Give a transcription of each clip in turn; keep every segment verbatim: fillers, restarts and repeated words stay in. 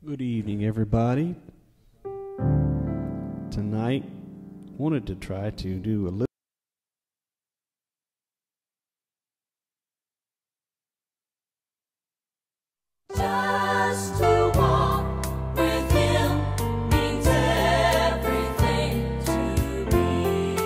Good evening, everybody. Tonight, wanted to try to do a little. Just to walk with him means everything to me.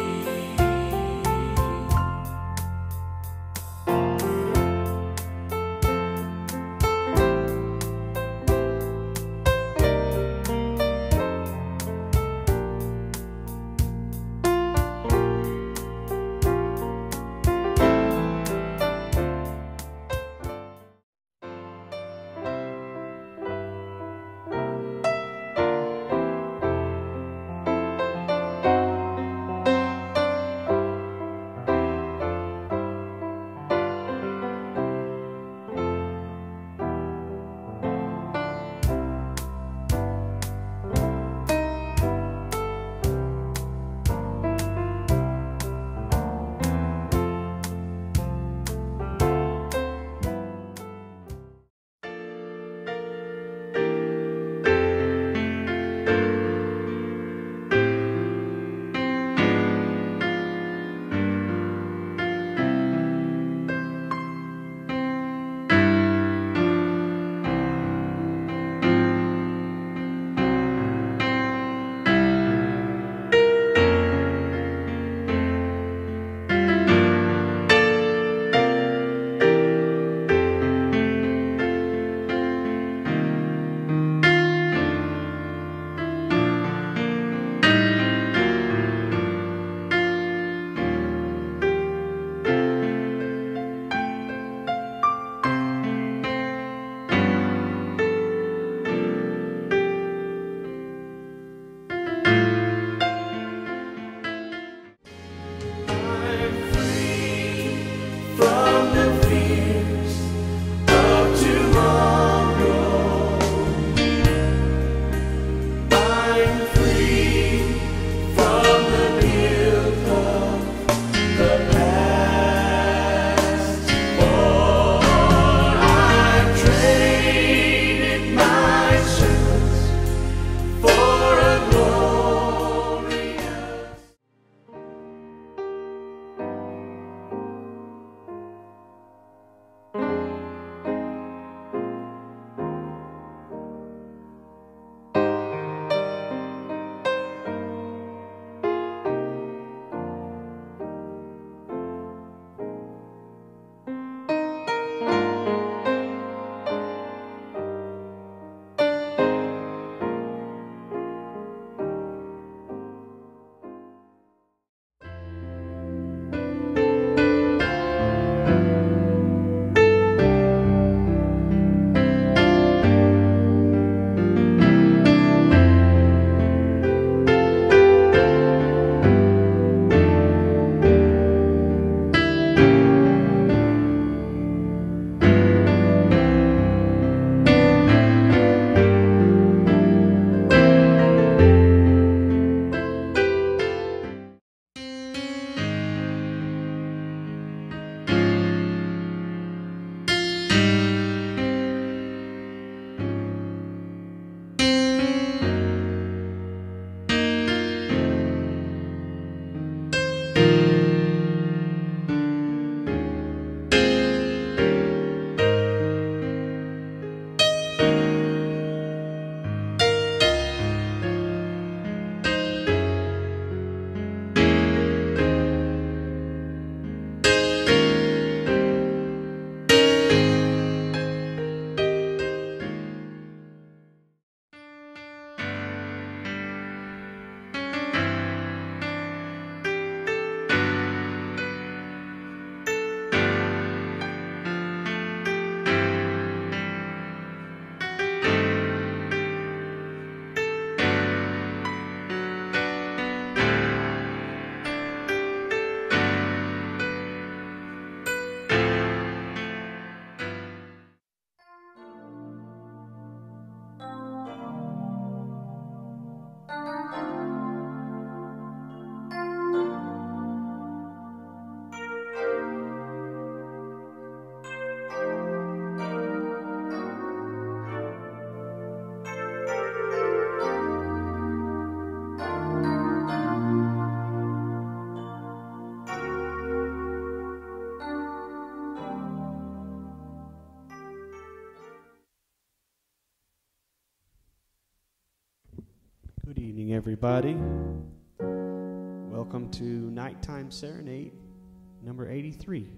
Evening, everybody. Welcome to Nighttime Serenade number eighty-three.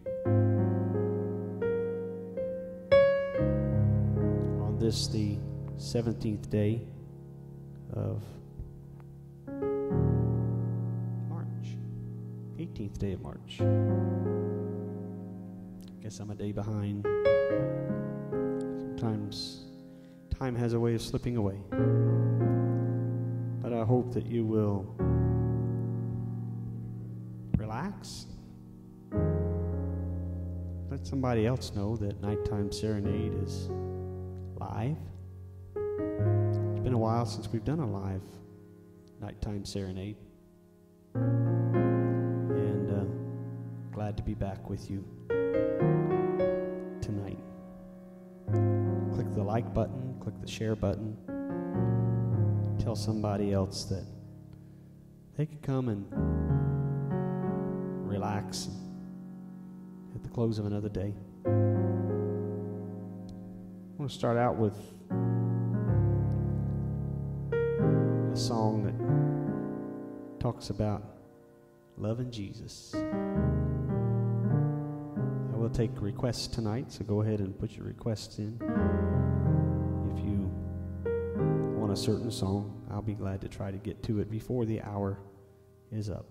On this, the seventeenth day of March, eighteenth day of March. Guess I'm a day behind. Sometimes time has a way of slipping away. But I hope that you will relax. Let somebody else know that Nighttime Serenade is live. It's been a while since we've done a live Nighttime Serenade. And uh, glad to be back with you tonight. Click the like button, click the share button. Tell somebody else that they could come and relax at the close of another day. I want to start out with a song that talks about loving Jesus. I will take requests tonight, so go ahead and put your requests in. If you want a certain song, I'll be glad to try to get to it before the hour is up.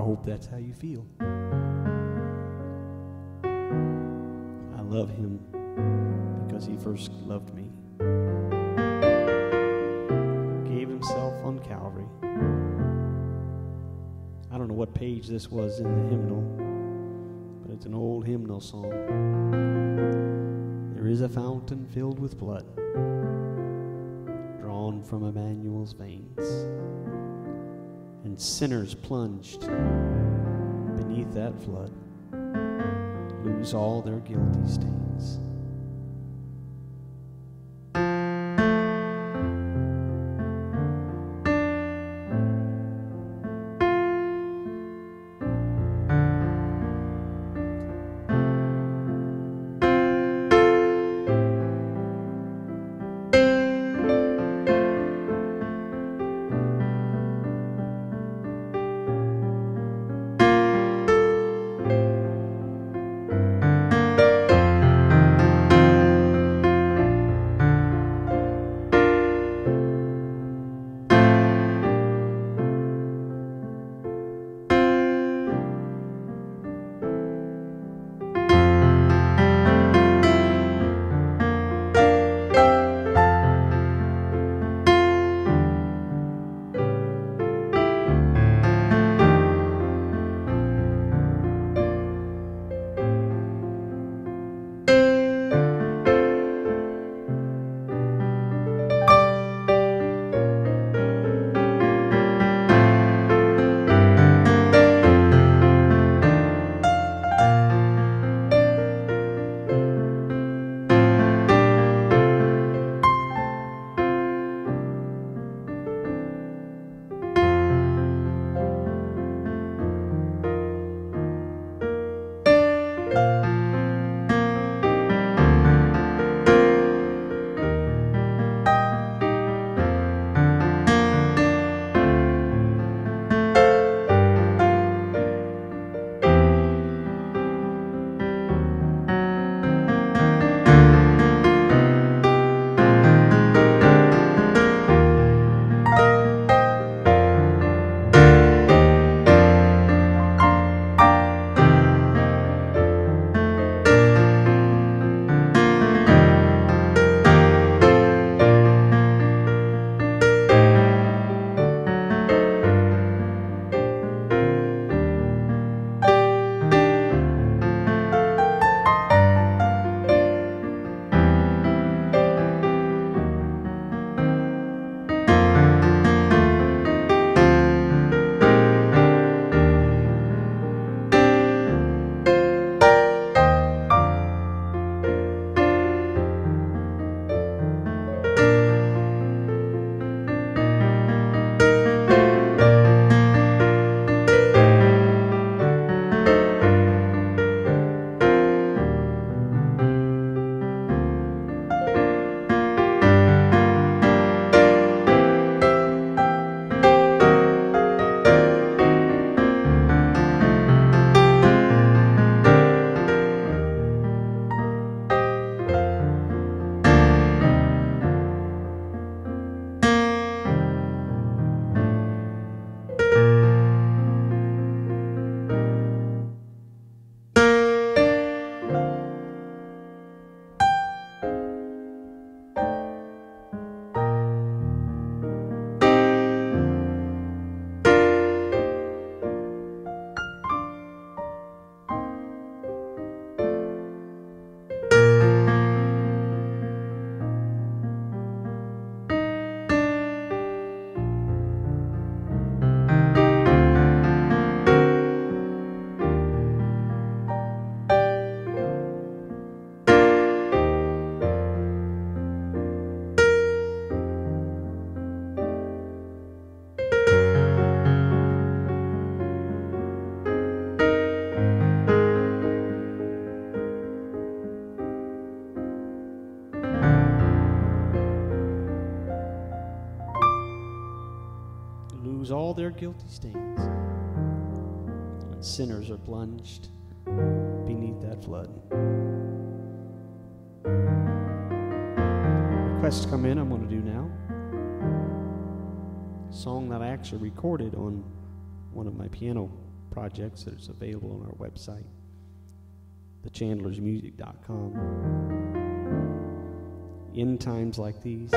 hope that's how you feel. I love him because he first loved me. Gave himself on Calvary. I don't know what page this was in the hymnal, but it's an old hymnal song. There is a fountain filled with blood, drawn from Emmanuel's veins, and sinners plunged beneath that flood lose all their guilty stains. lose all their guilty stains when sinners are plunged beneath that flood. Requests come in, I'm going to do now. A song that I actually recorded on one of my piano projects that's available on our website, the chandlers music dot com. In times like these,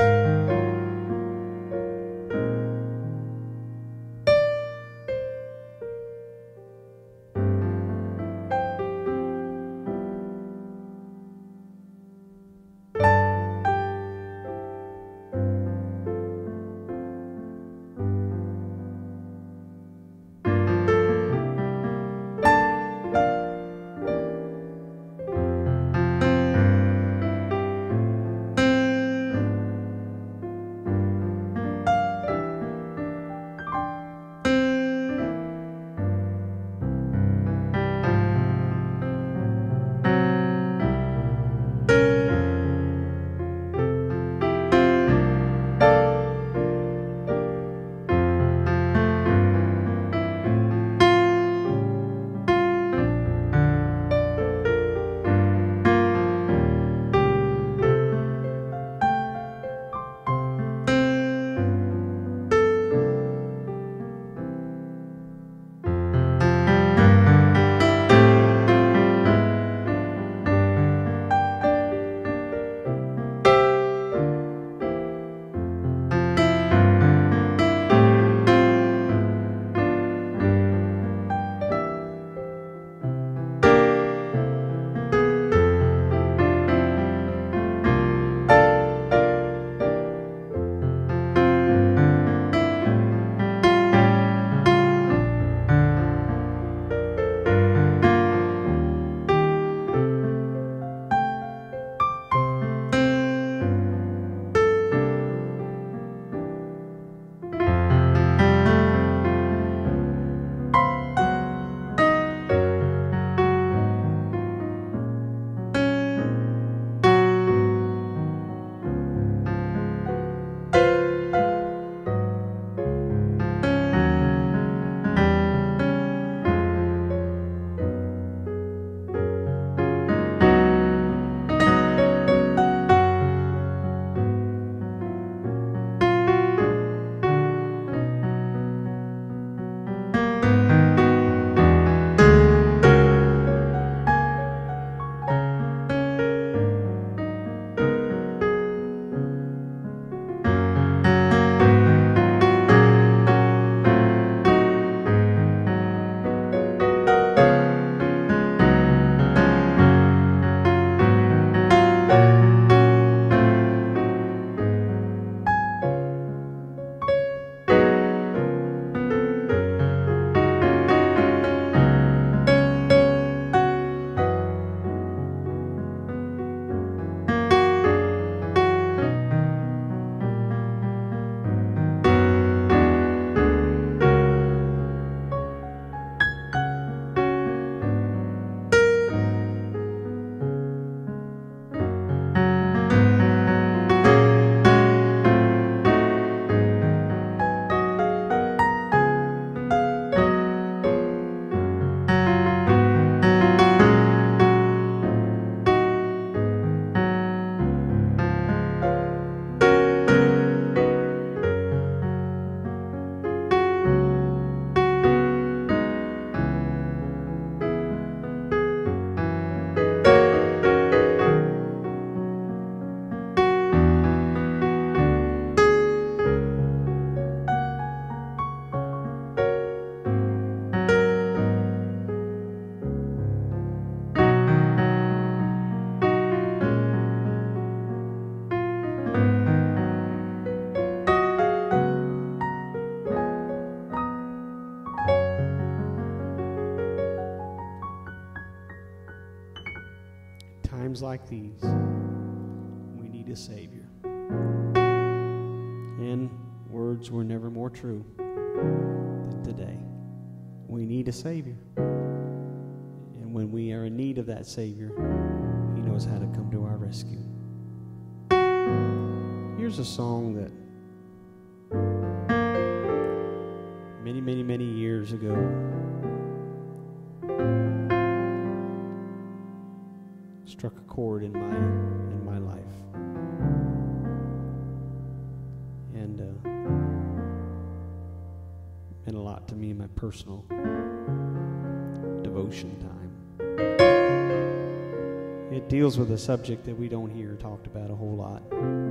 times like these, we need a Savior. And words were never more true than today. We need a Savior. And when we are in need of that Savior, He knows how to come to our rescue. Here's a song that many, many, many years ago struck a chord in my in my life, and uh, meant a lot to me in my personal devotion time. It deals with a subject that we don't hear talked about a whole lot.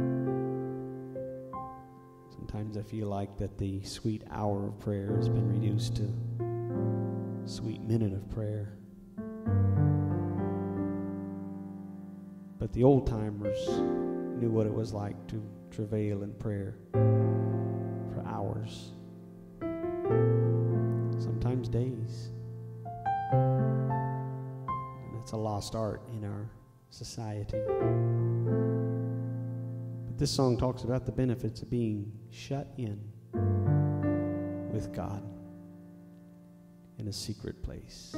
Sometimes I feel like that the sweet hour of prayer has been reduced to sweet minute of prayer. But the old timers knew what it was like to travail in prayer for hours, sometimes days. And that's a lost art in our society. But this song talks about the benefits of being shut in with God in a secret place.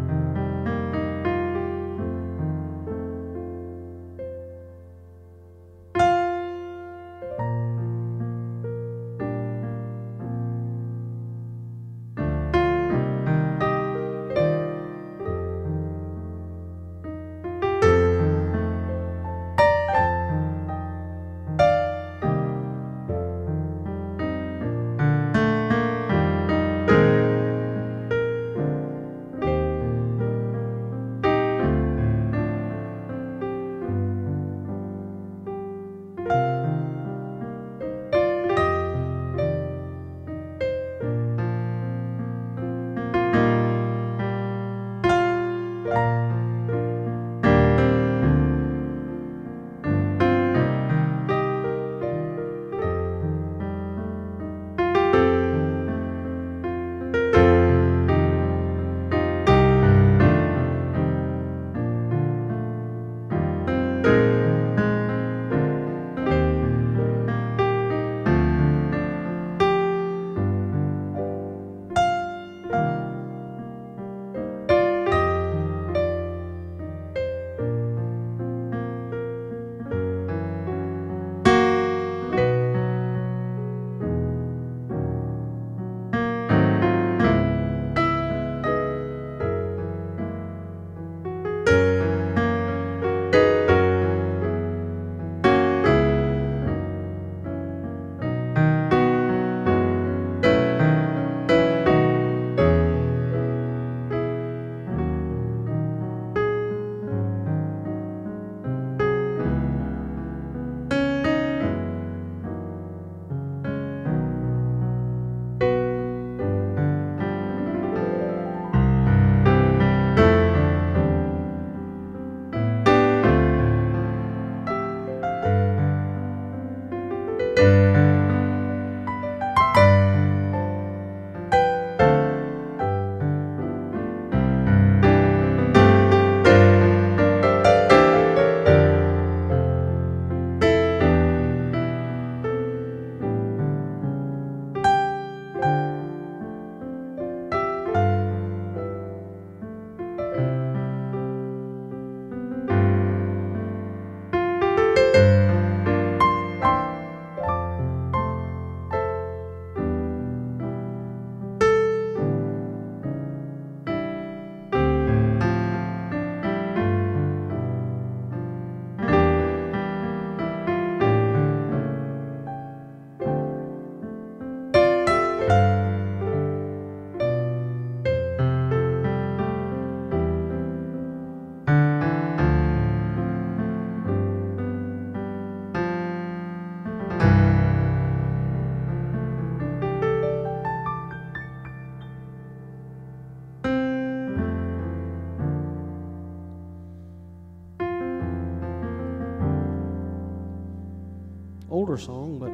Older song, but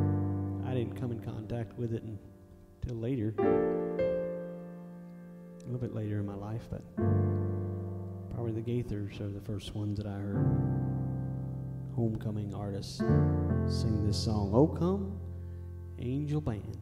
I didn't come in contact with it until later, a little bit later in my life, but probably the Gaithers are the first ones that I heard homecoming artists sing this song, "Oh Come, Angel Band."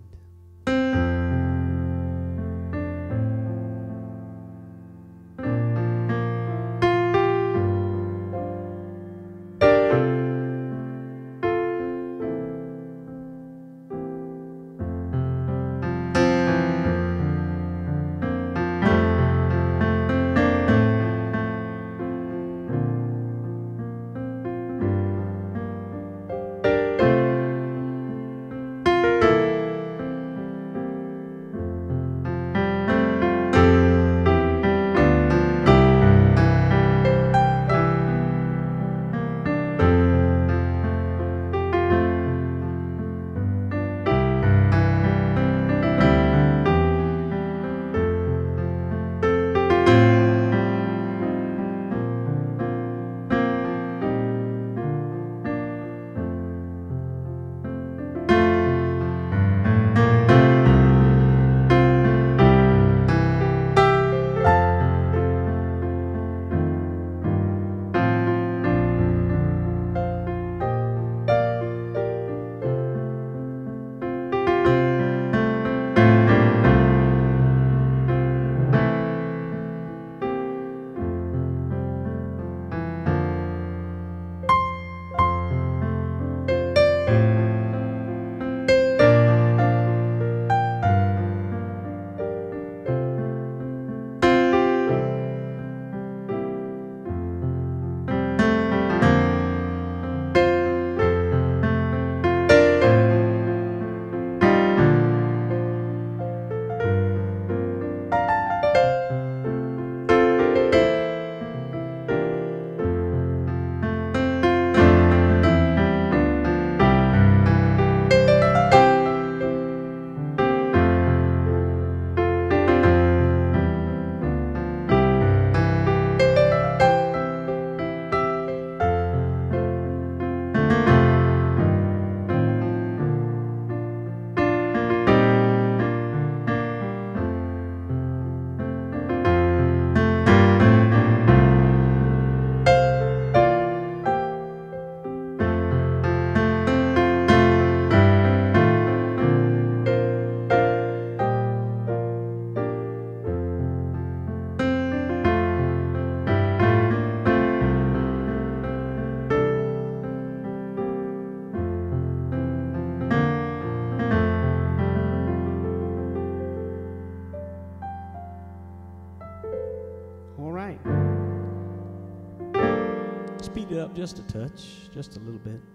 up just a touch, just a little bit.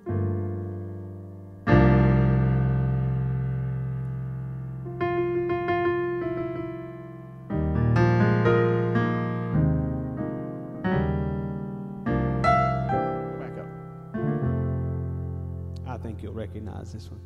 Go back up. I think you'll recognize this one.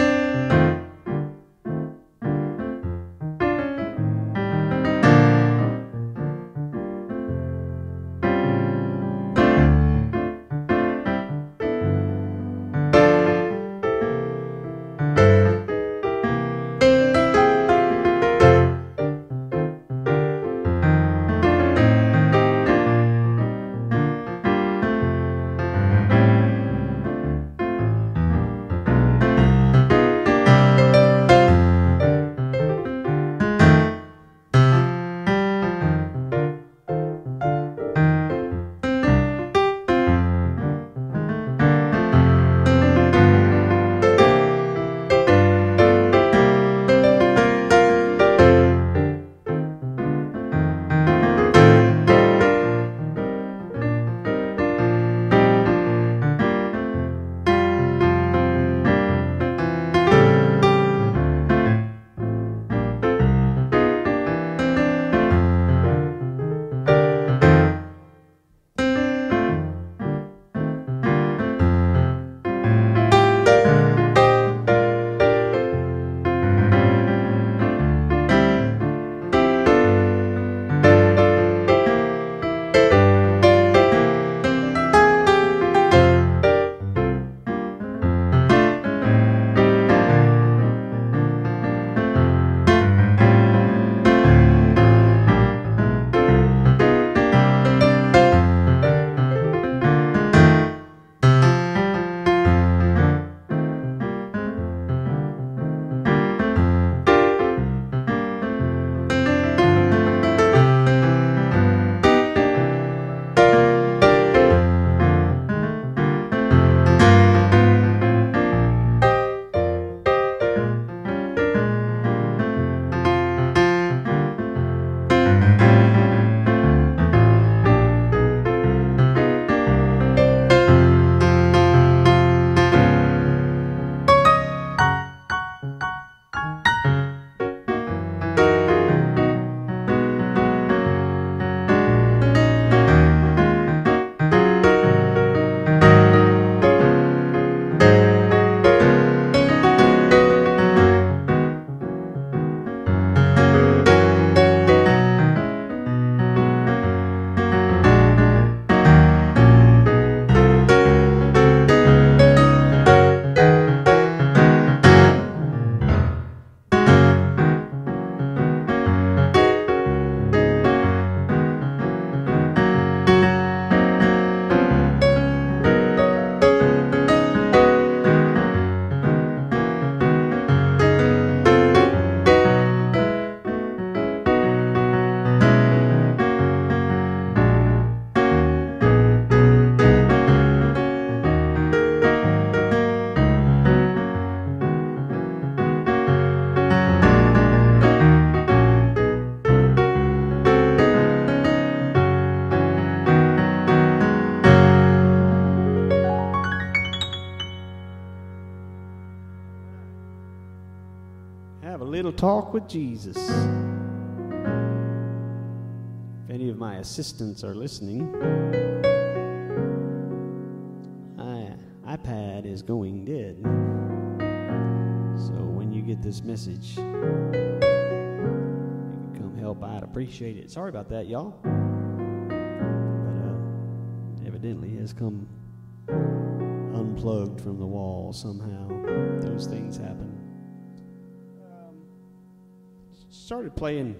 Have a little talk with Jesus. If any of my assistants are listening, my iPad is going dead. So when you get this message, you can come help. I'd appreciate it. Sorry about that, y'all. But uh, evidently it has come unplugged from the wall somehow. Those things happen. Started playing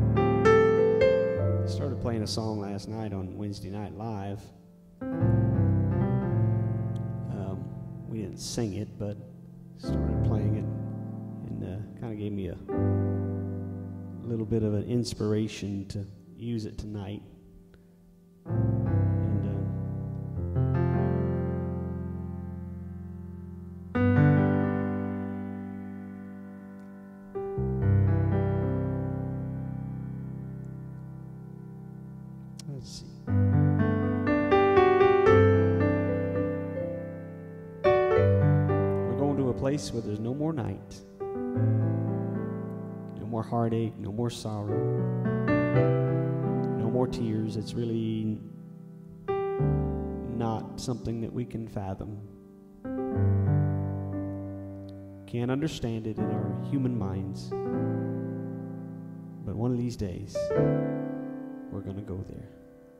started playing a song last night on Wednesday Night Live. Um, we didn't sing it, but started playing it, and uh, kind of gave me a little bit of an inspiration to use it tonight. And uh, let's see. place where there's no more night, no more heartache, no more sorrow, no more tears. It's really not something that we can fathom. Can't understand it in our human minds. But one of these days, we're going to go there.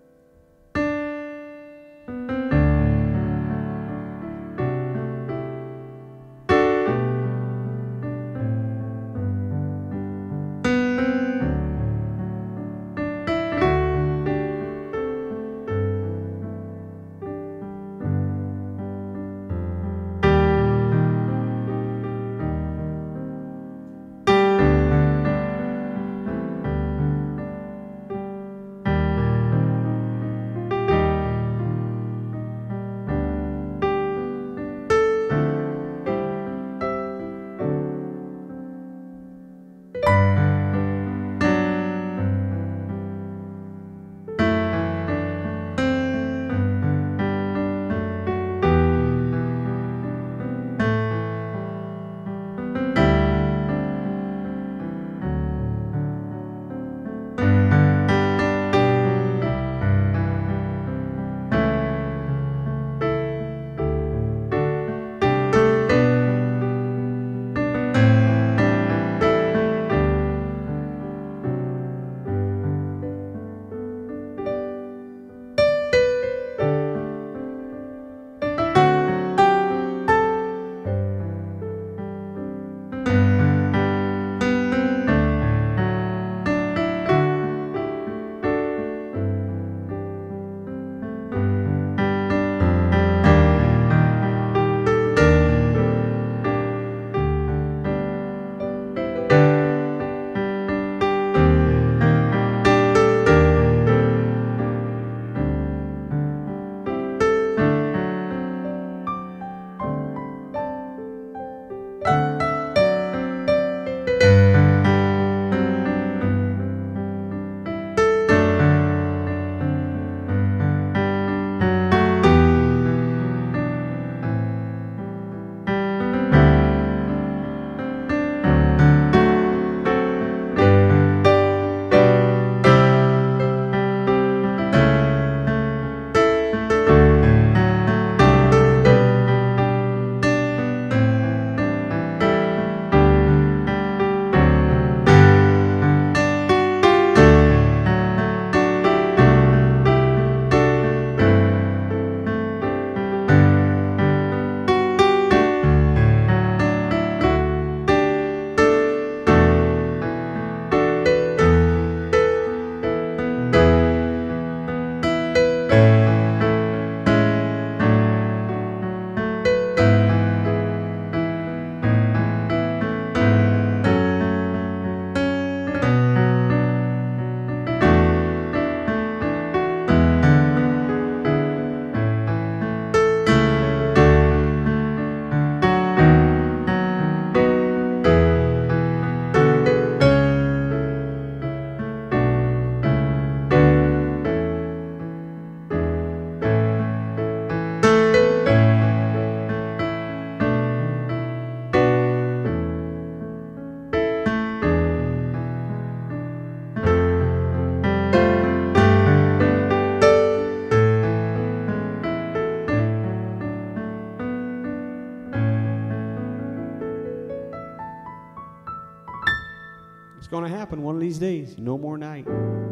It's going to happen one of these days. No more night.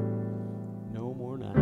No more night.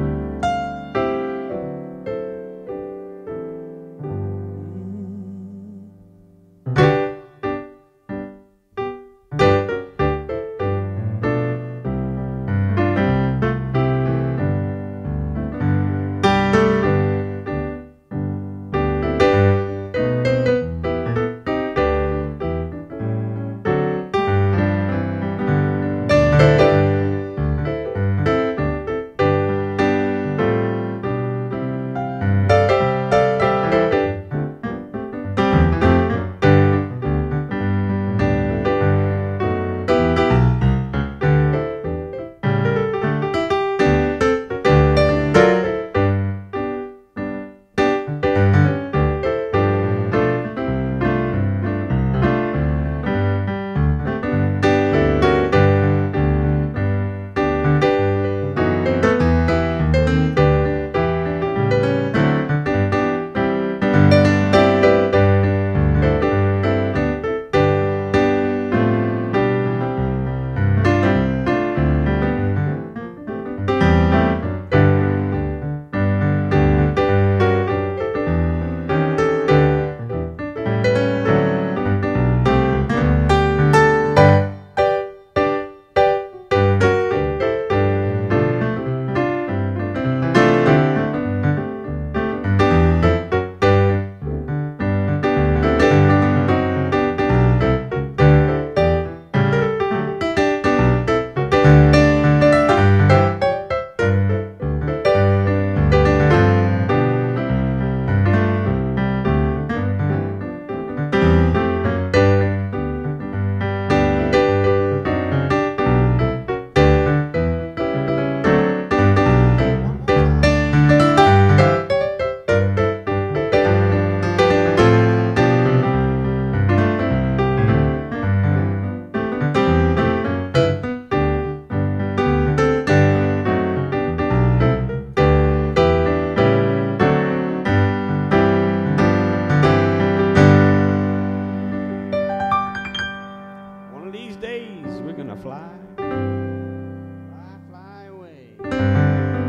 gonna fly, fly, fly away.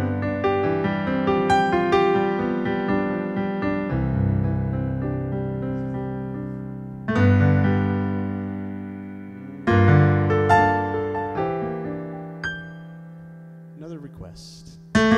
Another request.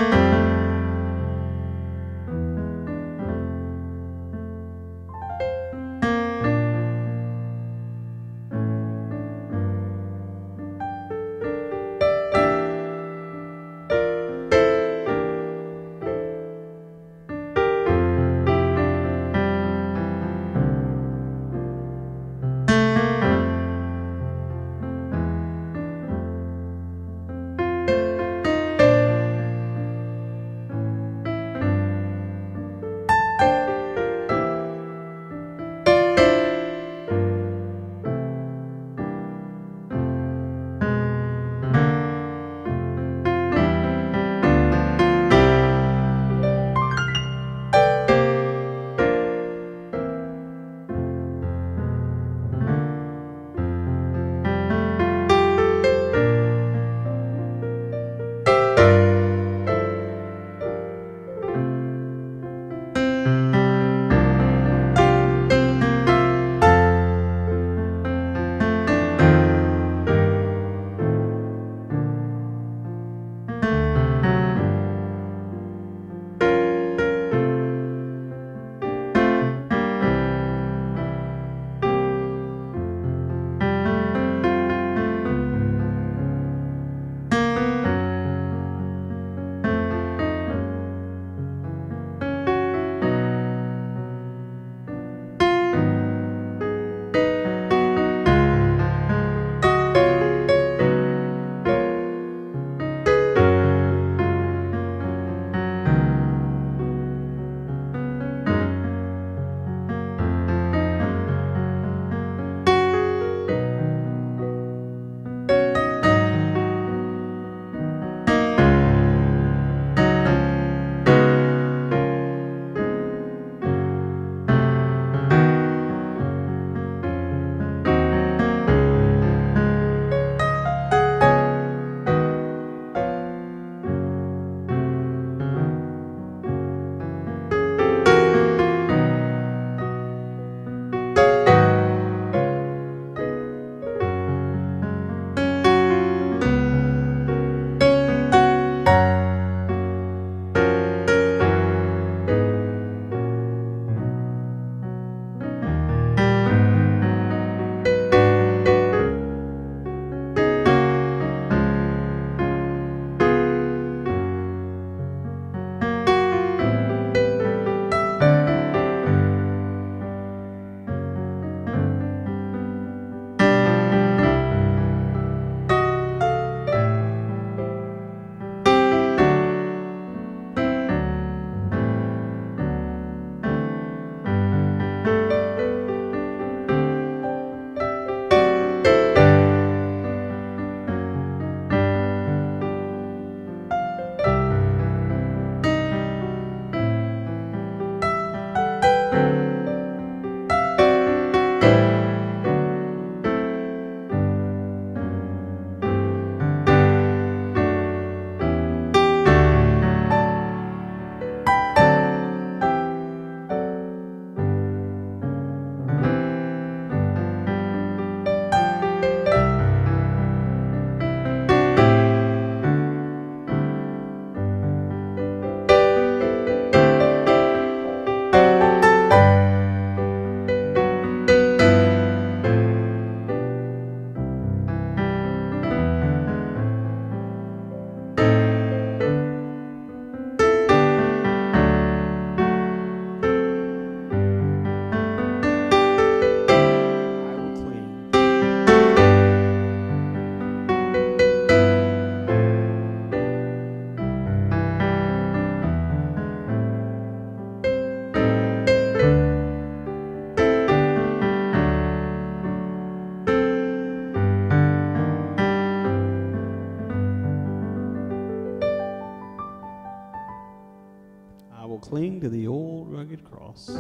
will cling to the old rugged cross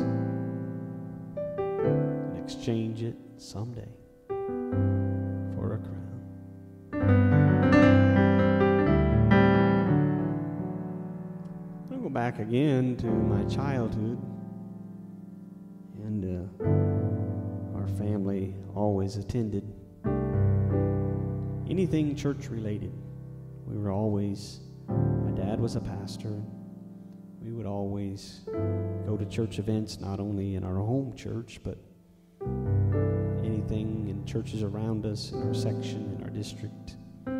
and exchange it someday for a crown. back again to my childhood, and uh, our family always attended anything church related. We were always, my dad was a pastor. We would always go to church events, not only in our home church, but anything in churches around us, in our section, in our district.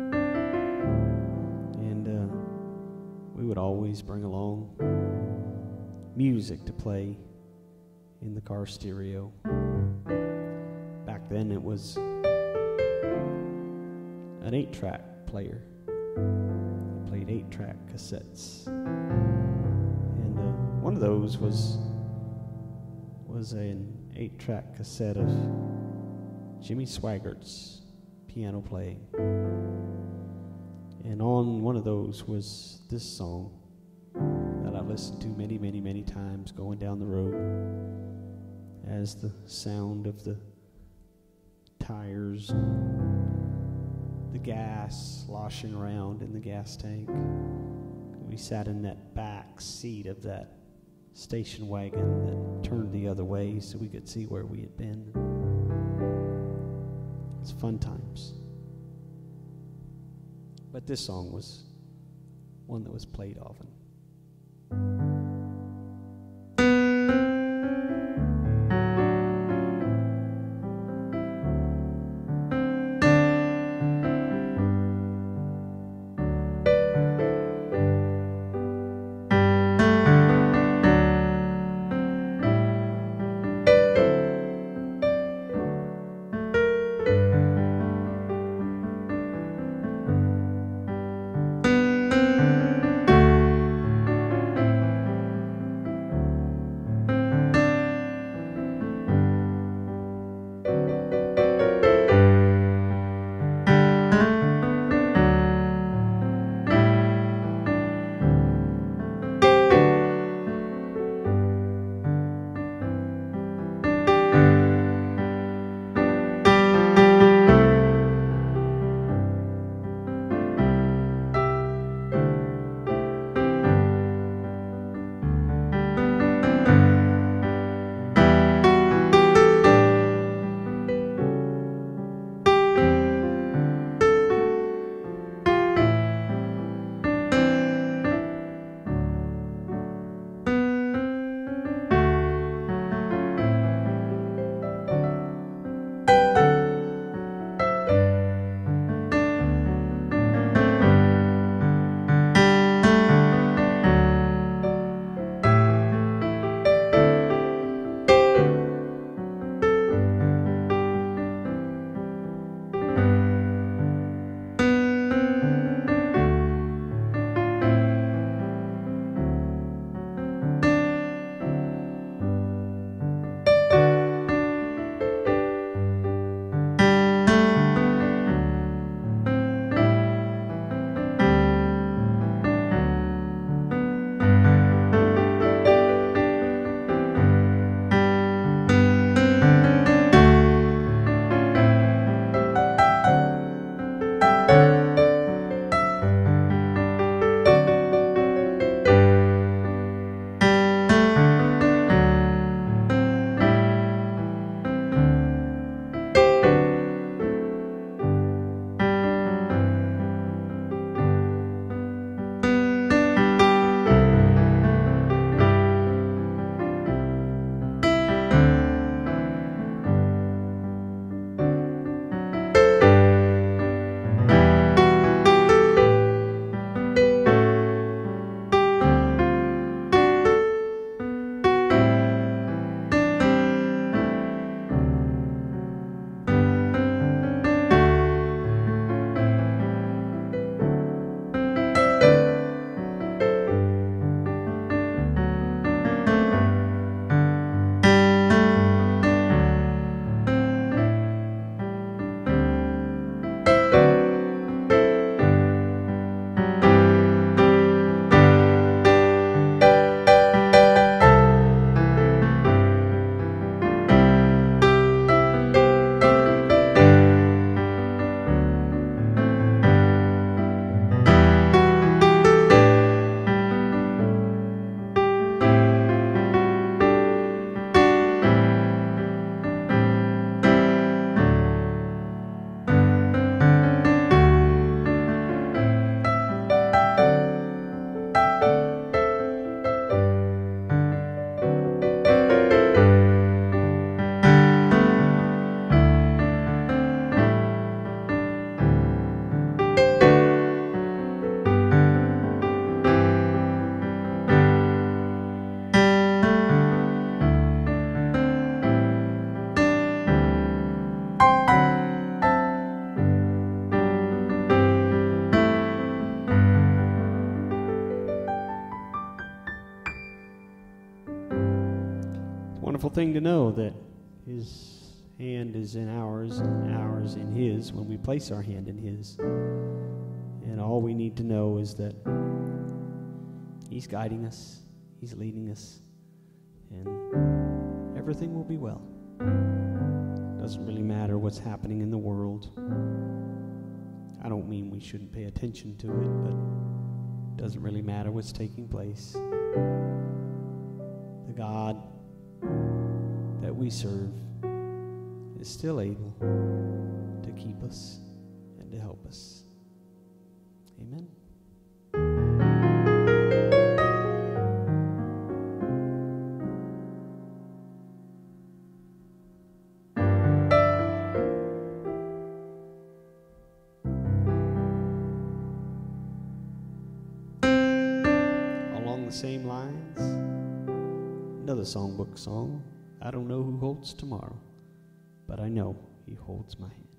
And uh, we would always bring along music to play in the car stereo. Back then it was an eight-track player. It played eight-track cassettes. And uh, one of those was was an eight-track cassette of Jimmy Swaggart's piano playing. And on one of those was this song that I've listened to many, many, many times going down the road as the sound of the tires, the gas sloshing around in the gas tank. We sat in that back seat of that station wagon that turned the other way so we could see where we had been. It's fun times. But this song was one that was played often. wonderful thing to know that His hand is in ours and ours in His when we place our hand in His. And all we need to know is that He's guiding us, He's leading us, and everything will be well. Doesn't really matter what's happening in the world. I don't mean we shouldn't pay attention to it, but it doesn't really matter what's taking place. The God that we serve is still able to keep us and to help us. Amen. Along the same lines, another songbook song. I don't know who holds tomorrow, but I know He holds my hand.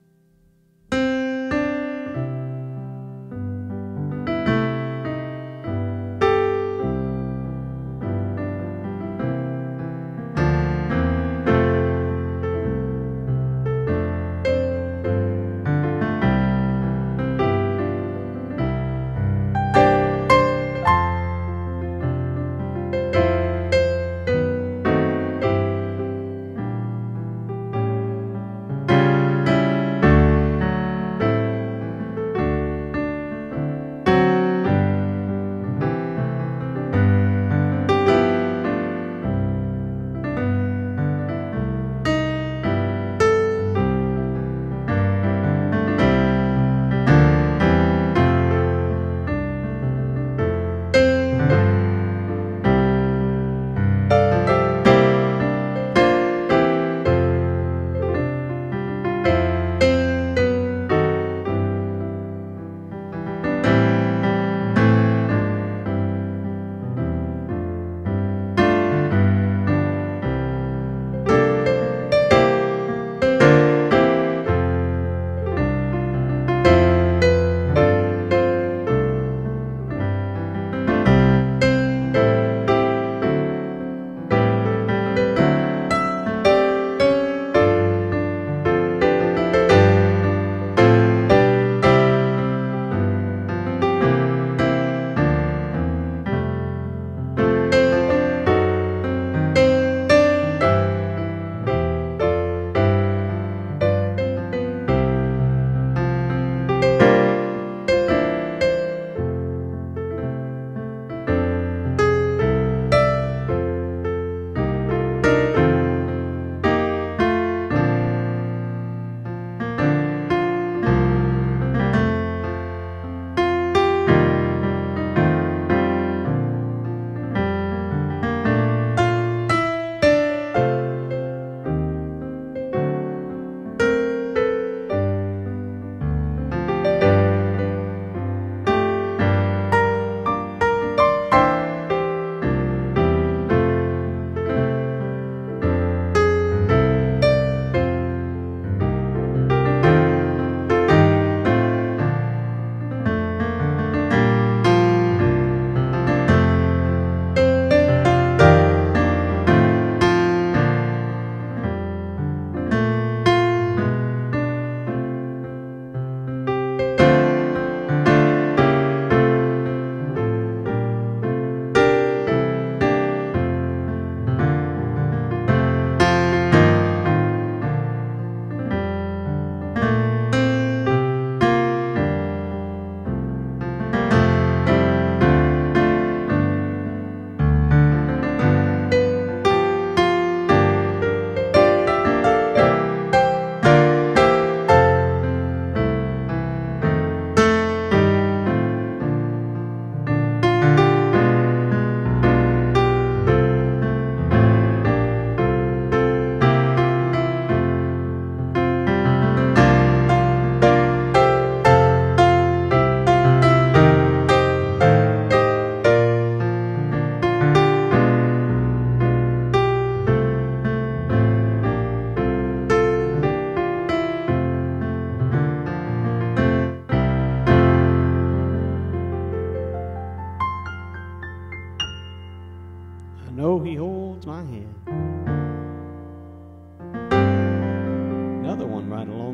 know He holds my hand.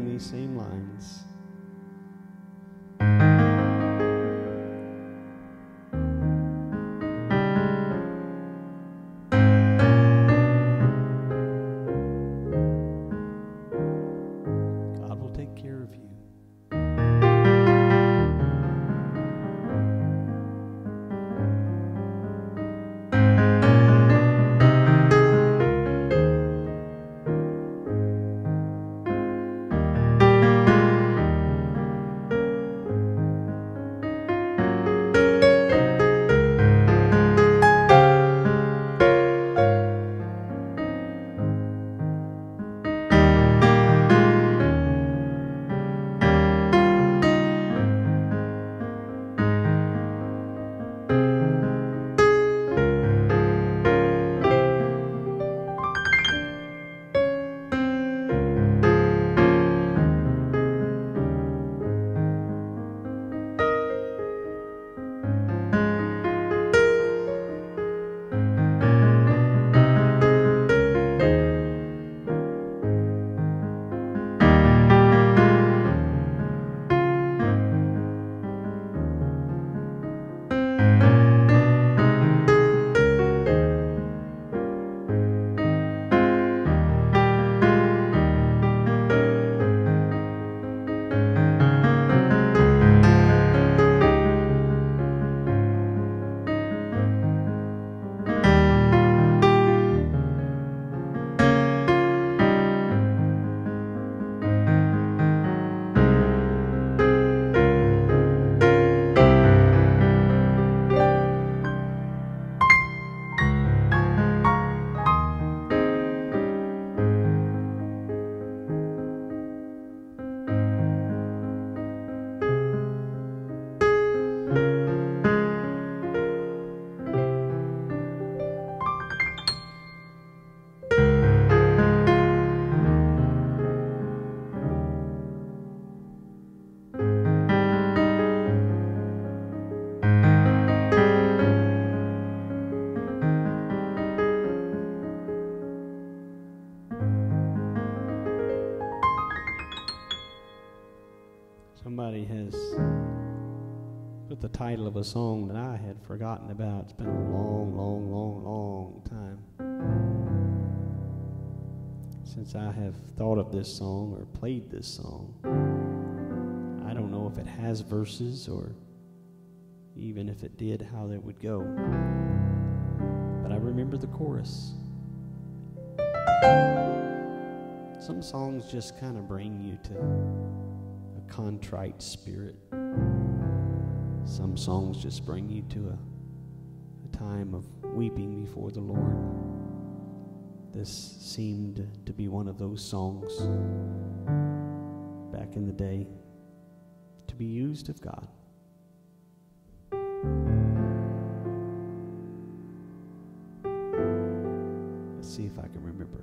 along these same lines. God will take care of you. Somebody has put the title of a song that I had forgotten about. It's been a long, long, long, long time since I have thought of this song or played this song. I don't know if it has verses or even if it did, how that would go. But I remember the chorus. Some songs just kind of bring you to a contrite spirit. Some songs just bring you to a, a time of weeping before the Lord. This seemed to be one of those songs back in the day to be used of God. Let's see if I can remember.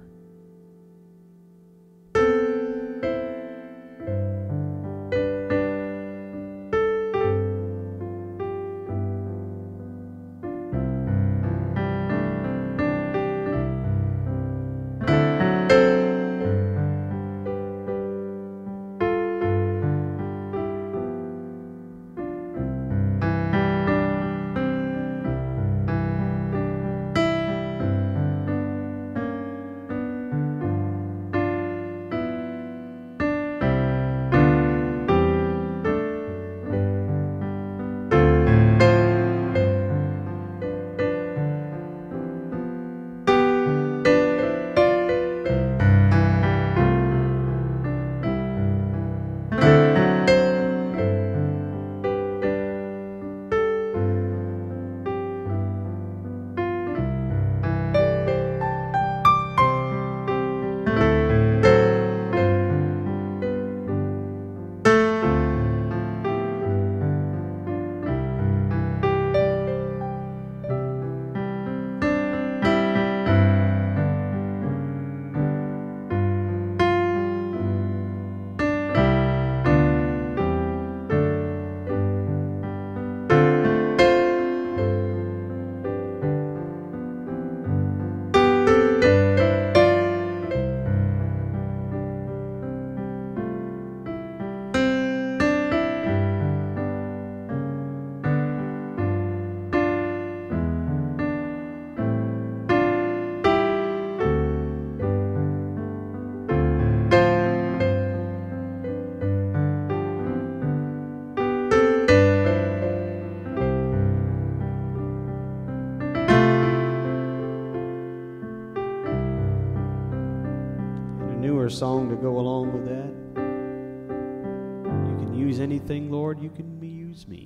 song to go along with that. You can use anything, Lord. You can use me.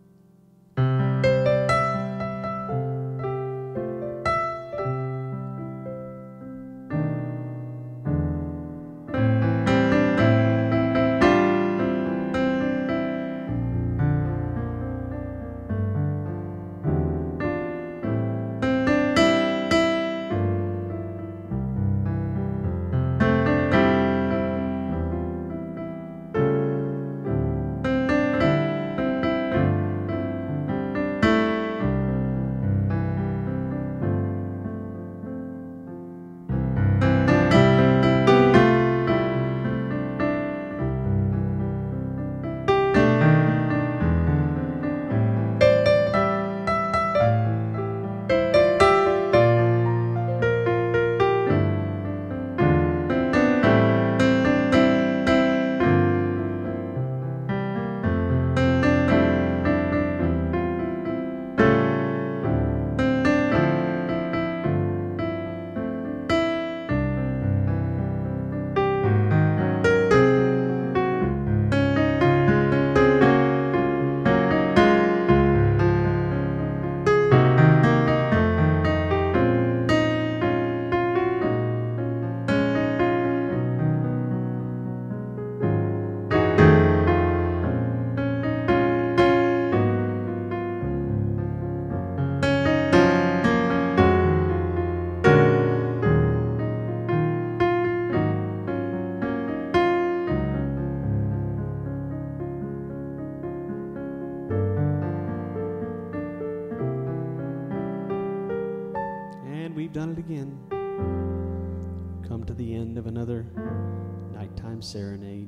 We've done it again. Come to the end of another nighttime serenade.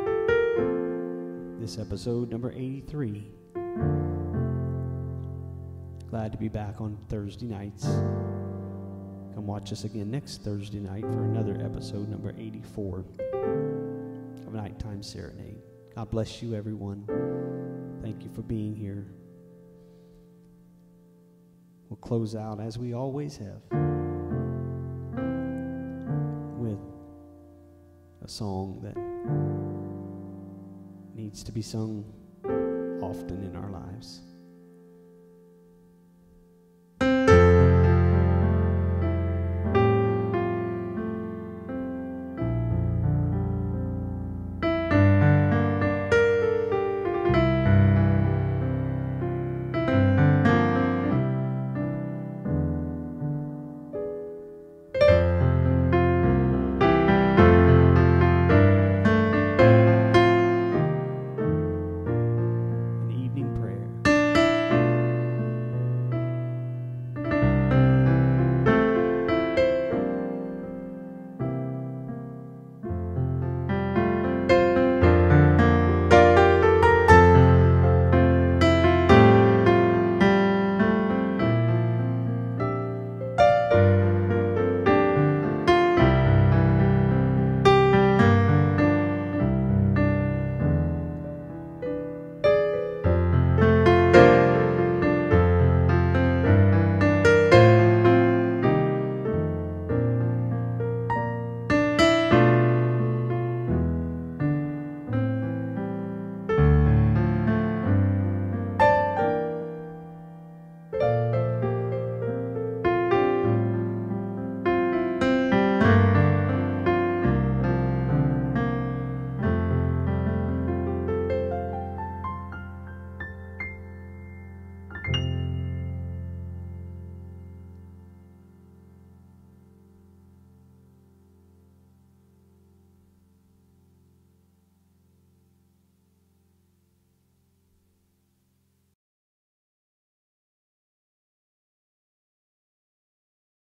This episode number eighty-three. Glad to be back on Thursday nights. Come watch us again next Thursday night for another episode number eighty-four of Nighttime Serenade. God bless you, everyone. Thank you for being here. We'll close out as we always have with a song that needs to be sung often in our lives.